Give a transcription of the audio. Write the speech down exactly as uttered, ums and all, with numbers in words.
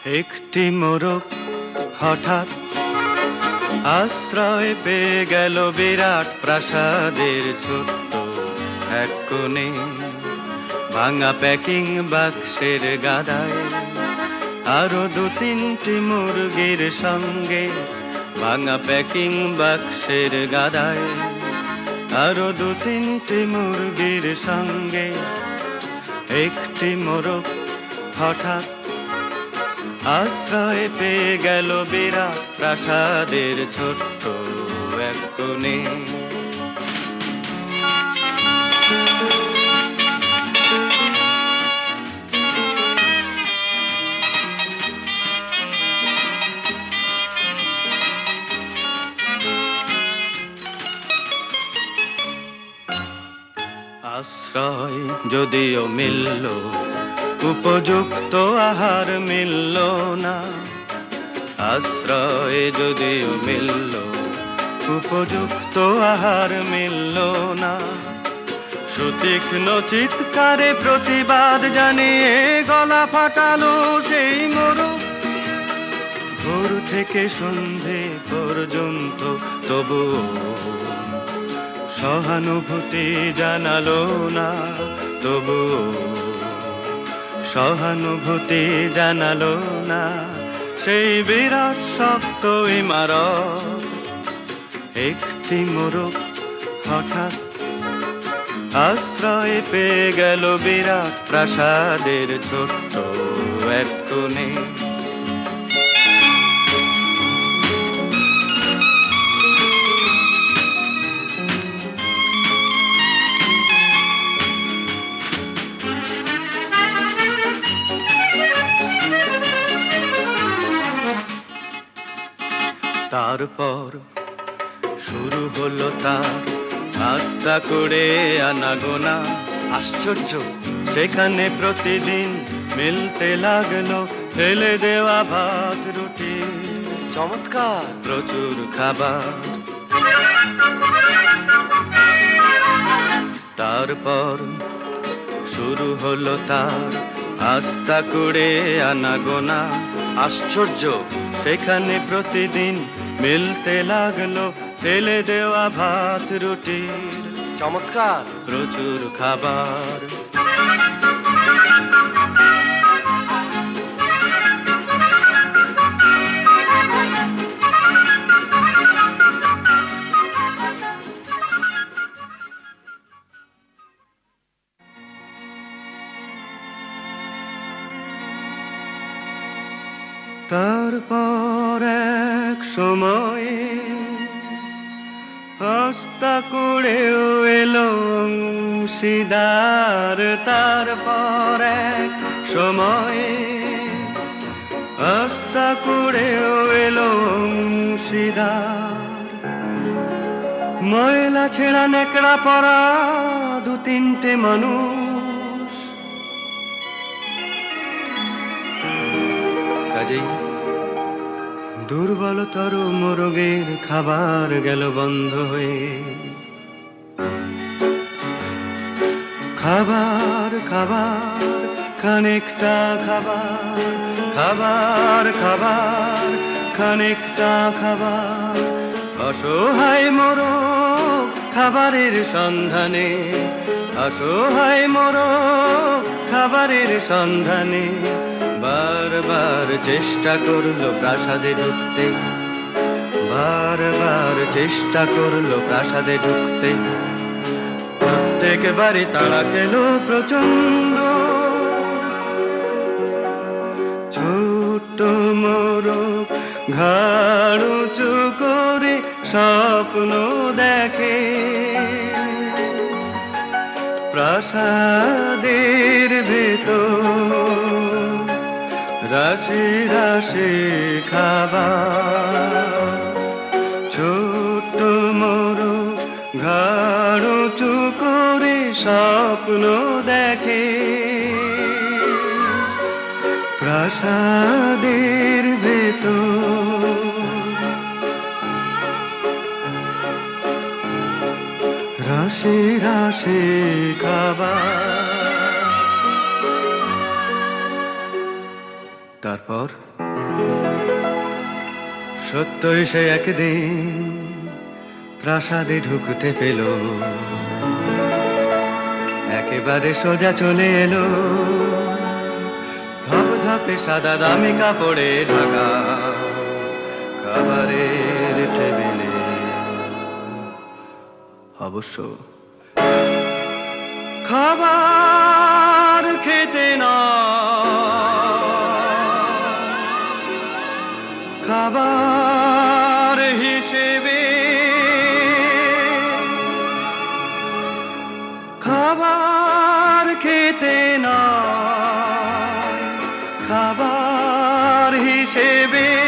একটি মোরগ হঠাৎ আশ্রয় পেয়ে গেল বিরাট প্রাসাদের ছোট্ট এক কোণে। ভাঙা প্যাকিং বাক্সের গাদায় আরো দু তিনটি মুরগির সঙ্গে। ভাঙা প্যাকিং বাক্সের গাদায় আরো দু তিনটি মুরগির সঙ্গে একটি মোরগ হঠাৎ আশ্রয় পেয়ে গেল বিরাট প্রাসাদের ছোট্ট এক কোণে। আশ্রয় যদিও মিলল, উপযুক্ত আহার মিলল না। আশ্রয় যদিও মিলল, উপযুক্ত আহার মিলল না। সুতীক্ষ্ণ চিৎকারে প্রতিবাদ জানিয়ে গলা ফাটালো সেই মোরগ। ভোর থেকে সন্ধে পর্যন্ত তবু সহানুভূতি জানালো না, তবু সহানুভূতি জানালো না। সেই বিরাট শক্ত ইমারত একটি মোরগ হঠাৎ আশ্রয় পেয়ে গেল বিরাট প্রাসাদের ছোট্ট এক কোণে। তারপর শুরু হলো তার আস্তা করে আনাগোনা। আশ্চর্য, সেখানে প্রতিদিন মিলতে লাগলো ফেলে দেওয়া ভাত রুটি। চমৎকার, প্রচুর খাবার। তারপর শুরু হলো তার আস্তা করে আনাগোনা। আশ্চর্য, সেখানে প্রতিদিন মিলতে লাগলো ফেলে দেওয়া ভাত রুটির। চমৎকার, প্রচুর খাবার। তারপর এক সময়ে আস্তা করেও এলো অংশীদার। তারপর এক সময়ে আস্তা করেও এলো অংশীদার। ময়লা ছেঁড়া নেকড়া পরা দু তিনটে মানুষ। কাজেই দুর্বলতর মোরগের খাবার গেল বন্ধ হয়ে। খাবার খাবার খানিকটা খাবার, খাবার খাবার খানিকটা খাবার। অসহায় মোরগ খাবারের সন্ধানে, অসহায় মোরগ খাবারের সন্ধানে। বারবার চেষ্টা করলো প্রাসাদে ঢুকতে, বারবার চেষ্টা করলো প্রাসাদে ঢুকতে। প্রত্যেকবারই তাড়া খেলো প্রচন্ড। ছোট্ট মোরগ ঘাড় উঁচু করে স্বপ্ন দেখে। প্রাসাদের ভেতর রাশি রাশি খাবার। ছোট্ট মোরগ ঘাড় উঁচু করে স্বপ্ন দেখে। প্রাসাদের ভেতর রাশি রাশি খাবার। তারপর সত্যই সে একদিন প্রাসাদে ঢুকতে পেল, একেবারে সোজা চলে এলো ধপধপে সাদা দামি কাপড়ে ঢাকা খাবারের টেবিলে। অবশ্য খাবার খেতে না, খাবার হিসেবে, খাবার খেতে না, খাবার হিসেবে